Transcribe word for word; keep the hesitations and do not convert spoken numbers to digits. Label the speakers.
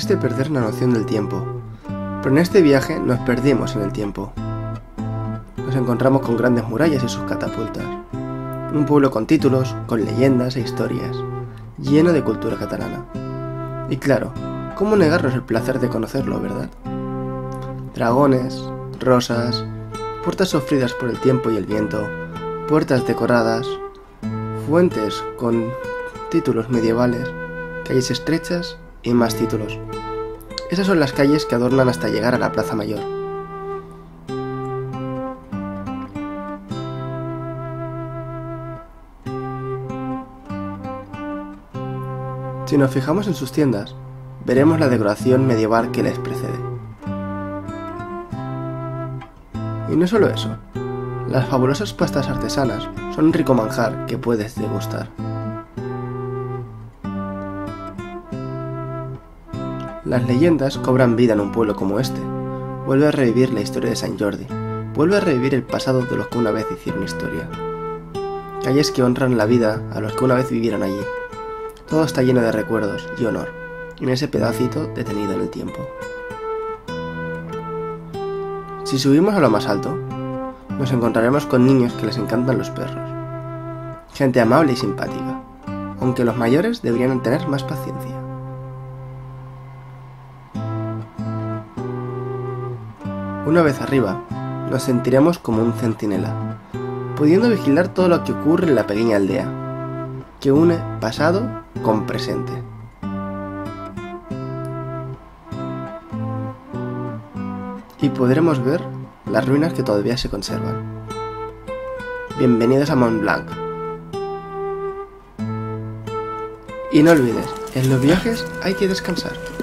Speaker 1: triste perder la noción del tiempo, pero en este viaje nos perdimos en el tiempo. Nos encontramos con grandes murallas y sus catapultas, un pueblo con títulos, con leyendas e historias, lleno de cultura catalana. Y claro, ¿cómo negarnos el placer de conocerlo, verdad? Dragones, rosas, puertas sufridas por el tiempo y el viento, puertas decoradas, fuentes con títulos medievales, calles estrechas y más títulos. Esas son las calles que adornan hasta llegar a la Plaza Mayor. Si nos fijamos en sus tiendas, veremos la decoración medieval que les precede. Y no solo eso, las fabulosas pastas artesanas son un rico manjar que puedes degustar. Las leyendas cobran vida en un pueblo como este. Vuelve a revivir la historia de Sant Jordi. Vuelve a revivir el pasado de los que una vez hicieron historia. Calles que honran la vida a los que una vez vivieron allí. Todo está lleno de recuerdos y honor, en ese pedacito detenido en el tiempo. Si subimos a lo más alto, nos encontraremos con niños que les encantan los perros. Gente amable y simpática, aunque los mayores deberían tener más paciencia. Una vez arriba, nos sentiremos como un centinela, pudiendo vigilar todo lo que ocurre en la pequeña aldea, que une pasado con presente. Y podremos ver las ruinas que todavía se conservan. Bienvenidos a Montblanc. Y no olvides, en los viajes hay que descansar.